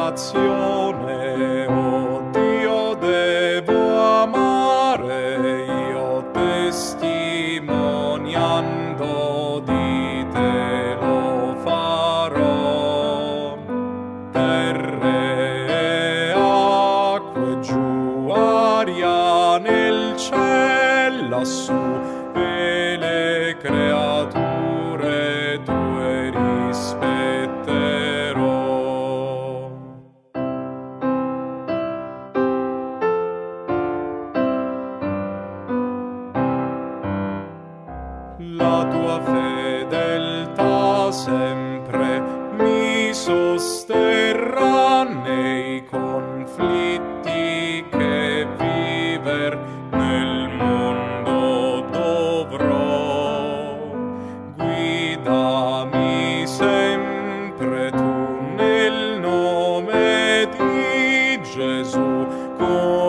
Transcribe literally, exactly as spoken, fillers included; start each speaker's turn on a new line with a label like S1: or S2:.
S1: creazione, oh Dio, devo amare, io testimoniando di te lo farò. Terre e acque giù, aria nel ciel lassù, e le creature tue rispetterò. La tua fedeltà sempre mi sosterrà nei conflitti che viver nel mondo dovrò. Guidami sempre tu nel nome di Gesù.